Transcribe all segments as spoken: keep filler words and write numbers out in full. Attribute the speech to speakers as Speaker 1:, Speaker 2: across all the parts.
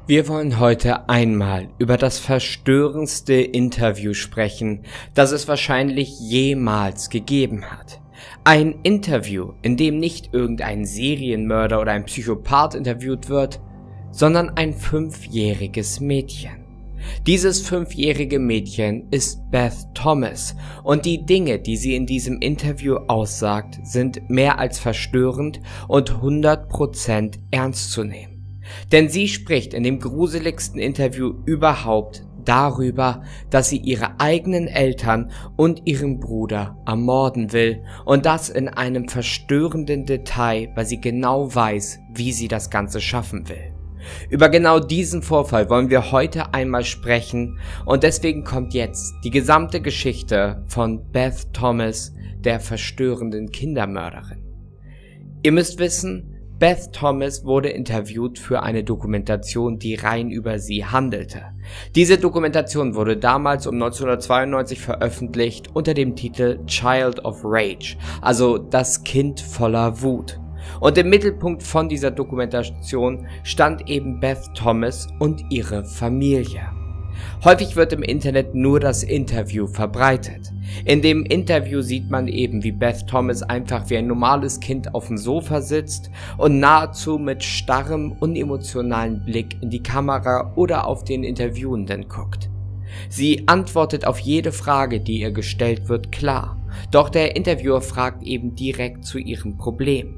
Speaker 1: Wir wollen heute einmal über das verstörendste Interview sprechen, das es wahrscheinlich jemals gegeben hat. Ein Interview, in dem nicht irgendein Serienmörder oder ein Psychopath interviewt wird, sondern ein fünfjähriges Mädchen. Dieses fünfjährige Mädchen ist Beth Thomas und die Dinge, die sie in diesem Interview aussagt, sind mehr als verstörend und hundert Prozent ernst zu nehmen. Denn sie spricht in dem gruseligsten Interview überhaupt darüber, dass sie ihre eigenen Eltern und ihren Bruder ermorden will und das in einem verstörenden Detail, weil sie genau weiß, wie sie das Ganze schaffen will. Über genau diesen Vorfall wollen wir heute einmal sprechen und deswegen kommt jetzt die gesamte Geschichte von Beth Thomas, der verstörenden Kindermörderin. Ihr müsst wissen, Beth Thomas wurde interviewt für eine Dokumentation, die rein über sie handelte. Diese Dokumentation wurde damals um neunzehnhundertzweiundneunzig veröffentlicht unter dem Titel Child of Rage, also das Kind voller Wut. Und im Mittelpunkt von dieser Dokumentation stand eben Beth Thomas und ihre Familie. Häufig wird im Internet nur das Interview verbreitet. In dem Interview sieht man eben, wie Beth Thomas einfach wie ein normales Kind auf dem Sofa sitzt und nahezu mit starrem, unemotionalen Blick in die Kamera oder auf den Interviewenden guckt. Sie antwortet auf jede Frage, die ihr gestellt wird, klar. Doch der Interviewer fragt eben direkt zu ihrem Problem.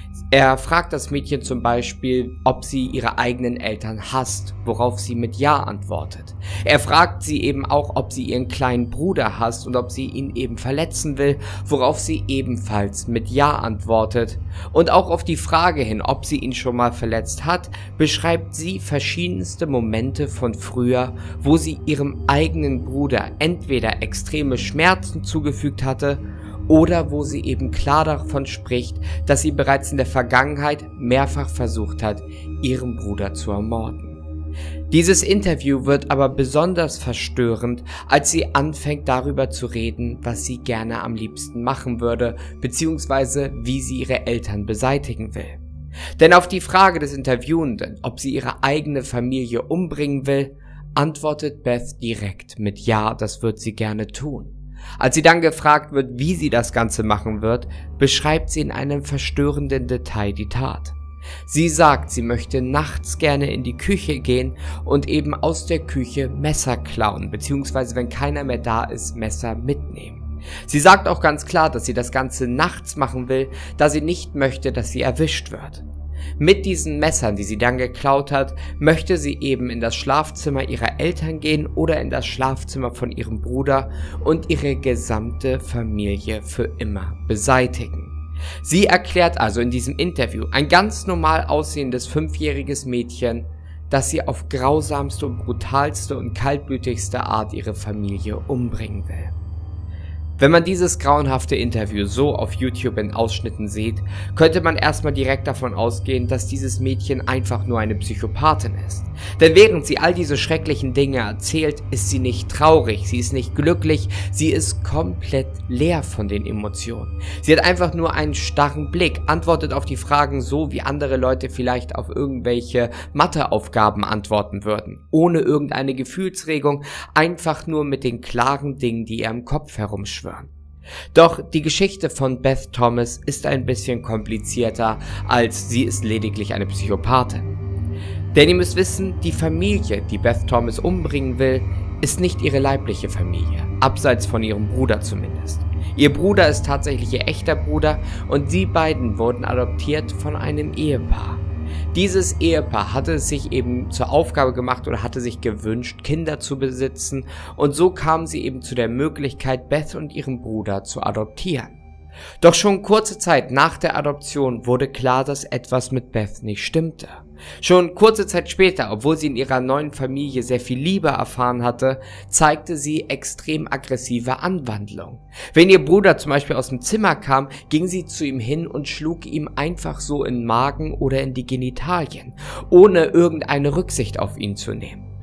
Speaker 1: Er fragt das Mädchen zum Beispiel, ob sie ihre eigenen Eltern hasst, worauf sie mit Ja antwortet. Er fragt sie eben auch, ob sie ihren kleinen Bruder hasst und ob sie ihn eben verletzen will, worauf sie ebenfalls mit Ja antwortet. Und auch auf die Frage hin, ob sie ihn schon mal verletzt hat, beschreibt sie verschiedenste Momente von früher, wo sie ihrem eigenen Bruder entweder extreme Schmerzen zugefügt hatte, oder wo sie eben klar davon spricht, dass sie bereits in der Vergangenheit mehrfach versucht hat, ihren Bruder zu ermorden. Dieses Interview wird aber besonders verstörend, als sie anfängt darüber zu reden, was sie gerne am liebsten machen würde, beziehungsweise wie sie ihre Eltern beseitigen will. Denn auf die Frage des Interviewenden, ob sie ihre eigene Familie umbringen will, antwortet Beth direkt mit Ja, das wird sie gerne tun. Als sie dann gefragt wird, wie sie das Ganze machen wird, beschreibt sie in einem verstörenden Detail die Tat. Sie sagt, sie möchte nachts gerne in die Küche gehen und eben aus der Küche Messer klauen, beziehungsweise wenn keiner mehr da ist, Messer mitnehmen. Sie sagt auch ganz klar, dass sie das Ganze nachts machen will, da sie nicht möchte, dass sie erwischt wird. Mit diesen Messern, die sie dann geklaut hat, möchte sie eben in das Schlafzimmer ihrer Eltern gehen oder in das Schlafzimmer von ihrem Bruder und ihre gesamte Familie für immer beseitigen. Sie erklärt also in diesem Interview, ein ganz normal aussehendes fünfjähriges Mädchen, dass sie auf grausamste und brutalste und kaltblütigste Art ihre Familie umbringen will. Wenn man dieses grauenhafte Interview so auf YouTube in Ausschnitten sieht, könnte man erstmal direkt davon ausgehen, dass dieses Mädchen einfach nur eine Psychopathin ist. Denn während sie all diese schrecklichen Dinge erzählt, ist sie nicht traurig, sie ist nicht glücklich, sie ist komplett leer von den Emotionen. Sie hat einfach nur einen starren Blick, antwortet auf die Fragen so, wie andere Leute vielleicht auf irgendwelche Matheaufgaben antworten würden. Ohne irgendeine Gefühlsregung, einfach nur mit den klaren Dingen, die ihr im Kopf herumschwirren. Doch die Geschichte von Beth Thomas ist ein bisschen komplizierter, als sie ist lediglich eine Psychopathin. Denn ihr müsst wissen, die Familie, die Beth Thomas umbringen will, ist nicht ihre leibliche Familie, abseits von ihrem Bruder zumindest. Ihr Bruder ist tatsächlich ihr echter Bruder und sie beiden wurden adoptiert von einem Ehepaar. Dieses Ehepaar hatte es sich eben zur Aufgabe gemacht oder hatte sich gewünscht, Kinder zu besitzen und so kamen sie eben zu der Möglichkeit, Beth und ihren Bruder zu adoptieren. Doch schon kurze Zeit nach der Adoption wurde klar, dass etwas mit Beth nicht stimmte. Schon kurze Zeit später, obwohl sie in ihrer neuen Familie sehr viel Liebe erfahren hatte, zeigte sie extrem aggressive Anwandlung. Wenn ihr Bruder zum Beispiel aus dem Zimmer kam, ging sie zu ihm hin und schlug ihm einfach so in den Magen oder in die Genitalien, ohne irgendeine Rücksicht auf ihn zu nehmen.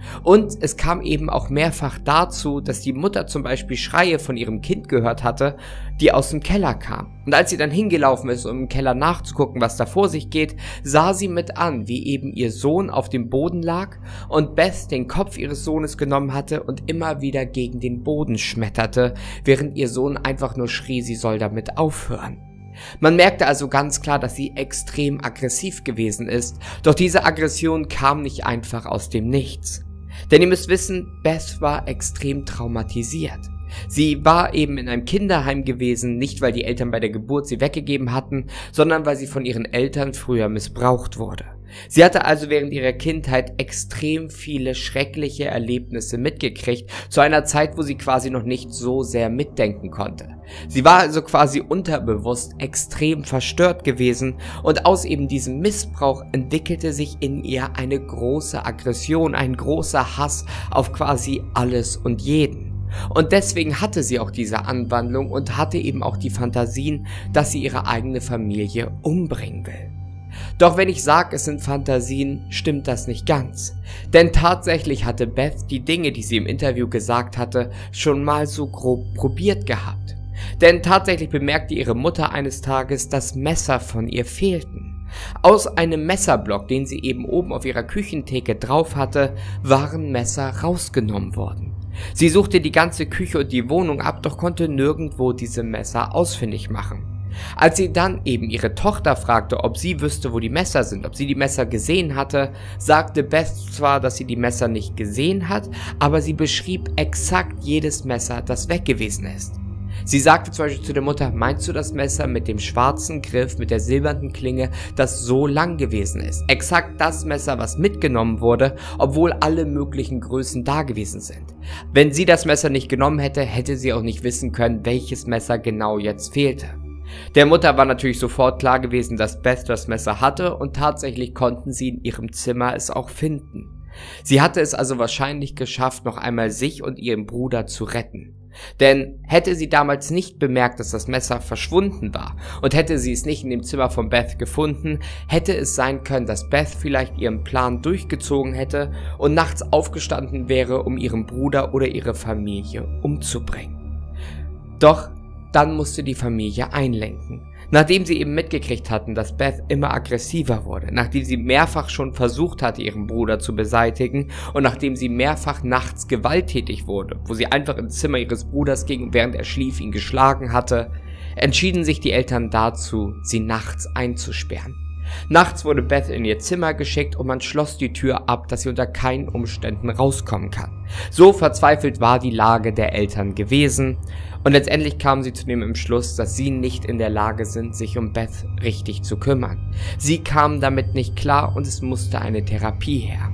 Speaker 1: Und es kam eben auch mehrfach dazu, dass die Mutter zum Beispiel Schreie von ihrem Kind gehört hatte, die aus dem Keller kamen. Und als sie dann hingelaufen ist, um im Keller nachzugucken, was da vor sich geht, sah sie mit an, wie eben ihr Sohn auf dem Boden lag und Beth den Kopf ihres Sohnes genommen hatte und immer wieder gegen den Boden schmetterte, während ihr Sohn einfach nur schrie, sie soll damit aufhören. Man merkte also ganz klar, dass sie extrem aggressiv gewesen ist, doch diese Aggression kam nicht einfach aus dem Nichts. Denn ihr müsst wissen, Beth war extrem traumatisiert. Sie war eben in einem Kinderheim gewesen, nicht weil die Eltern bei der Geburt sie weggegeben hatten, sondern weil sie von ihren Eltern früher missbraucht wurde. Sie hatte also während ihrer Kindheit extrem viele schreckliche Erlebnisse mitgekriegt, zu einer Zeit, wo sie quasi noch nicht so sehr mitdenken konnte. Sie war also quasi unterbewusst extrem verstört gewesen und aus eben diesem Missbrauch entwickelte sich in ihr eine große Aggression, ein großer Hass auf quasi alles und jeden. Und deswegen hatte sie auch diese Anwandlung und hatte eben auch die Fantasien, dass sie ihre eigene Familie umbringen will. Doch wenn ich sage, es sind Fantasien, stimmt das nicht ganz. Denn tatsächlich hatte Beth die Dinge, die sie im Interview gesagt hatte, schon mal so grob probiert gehabt. Denn tatsächlich bemerkte ihre Mutter eines Tages, dass Messer von ihr fehlten. Aus einem Messerblock, den sie eben oben auf ihrer Küchentheke drauf hatte, waren Messer rausgenommen worden. Sie suchte die ganze Küche und die Wohnung ab, doch konnte nirgendwo diese Messer ausfindig machen. Als sie dann eben ihre Tochter fragte, ob sie wüsste, wo die Messer sind, ob sie die Messer gesehen hatte, sagte Beth zwar, dass sie die Messer nicht gesehen hat, aber sie beschrieb exakt jedes Messer, das weg gewesen ist. Sie sagte zum Beispiel zu der Mutter, meinst du das Messer mit dem schwarzen Griff, mit der silbernen Klinge, das so lang gewesen ist? Exakt das Messer, was mitgenommen wurde, obwohl alle möglichen Größen da gewesen sind. Wenn sie das Messer nicht genommen hätte, hätte sie auch nicht wissen können, welches Messer genau jetzt fehlte. Der Mutter war natürlich sofort klar gewesen, dass Beth das Messer hatte und tatsächlich konnten sie in ihrem Zimmer es auch finden. Sie hatte es also wahrscheinlich geschafft, noch einmal sich und ihren Bruder zu retten. Denn hätte sie damals nicht bemerkt, dass das Messer verschwunden war und hätte sie es nicht in dem Zimmer von Beth gefunden, hätte es sein können, dass Beth vielleicht ihren Plan durchgezogen hätte und nachts aufgestanden wäre, um ihren Bruder oder ihre Familie umzubringen. Doch dann musste die Familie einlenken. Nachdem sie eben mitgekriegt hatten, dass Beth immer aggressiver wurde, nachdem sie mehrfach schon versucht hatte, ihren Bruder zu beseitigen und nachdem sie mehrfach nachts gewalttätig wurde, wo sie einfach ins Zimmer ihres Bruders ging und während er schlief ihn geschlagen hatte, entschieden sich die Eltern dazu, sie nachts einzusperren. Nachts wurde Beth in ihr Zimmer geschickt und man schloss die Tür ab, dass sie unter keinen Umständen rauskommen kann. So verzweifelt war die Lage der Eltern gewesen und letztendlich kamen sie zu dem Entschluss, dass sie nicht in der Lage sind, sich um Beth richtig zu kümmern. Sie kamen damit nicht klar und es musste eine Therapie her.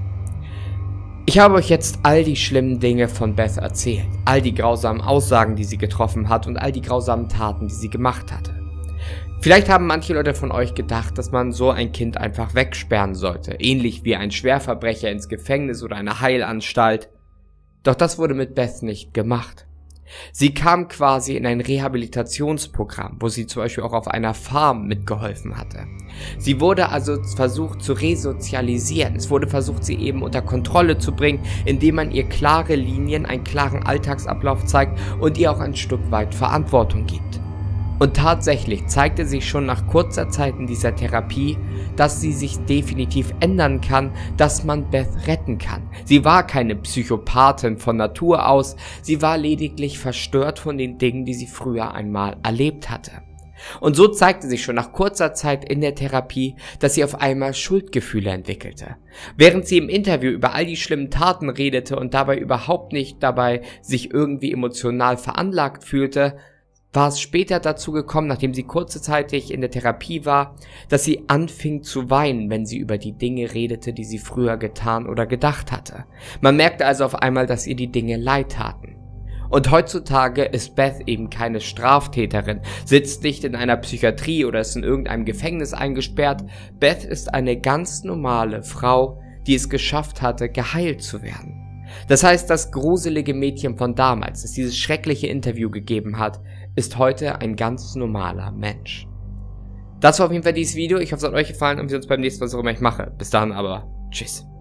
Speaker 1: Ich habe euch jetzt all die schlimmen Dinge von Beth erzählt, all die grausamen Aussagen, die sie getroffen hat und all die grausamen Taten, die sie gemacht hatte. Vielleicht haben manche Leute von euch gedacht, dass man so ein Kind einfach wegsperren sollte, ähnlich wie ein Schwerverbrecher ins Gefängnis oder eine Heilanstalt. Doch das wurde mit Beth nicht gemacht. Sie kam quasi in ein Rehabilitationsprogramm, wo sie zum Beispiel auch auf einer Farm mitgeholfen hatte. Sie wurde also versucht zu resozialisieren. Es wurde versucht, sie eben unter Kontrolle zu bringen, indem man ihr klare Linien, einen klaren Alltagsablauf zeigt und ihr auch ein Stück weit Verantwortung gibt. Und tatsächlich zeigte sich schon nach kurzer Zeit in dieser Therapie, dass sie sich definitiv ändern kann, dass man Beth retten kann. Sie war keine Psychopathin von Natur aus, sie war lediglich verstört von den Dingen, die sie früher einmal erlebt hatte. Und so zeigte sich schon nach kurzer Zeit in der Therapie, dass sie auf einmal Schuldgefühle entwickelte. Während sie im Interview über all die schlimmen Taten redete und dabei überhaupt nicht dabei sich irgendwie emotional veranlagt fühlte, war es später dazu gekommen, nachdem sie kurzzeitig in der Therapie war, dass sie anfing zu weinen, wenn sie über die Dinge redete, die sie früher getan oder gedacht hatte. Man merkte also auf einmal, dass ihr die Dinge leid taten. Und heutzutage ist Beth eben keine Straftäterin, sitzt nicht in einer Psychiatrie oder ist in irgendeinem Gefängnis eingesperrt. Beth ist eine ganz normale Frau, die es geschafft hatte, geheilt zu werden. Das heißt, das gruselige Mädchen von damals, das dieses schreckliche Interview gegeben hat, ist heute ein ganz normaler Mensch. Das war auf jeden Fall dieses Video. Ich hoffe, es hat euch gefallen und wir sehen uns beim nächsten Mal, was auch immer ich mache. Bis dann aber. Tschüss.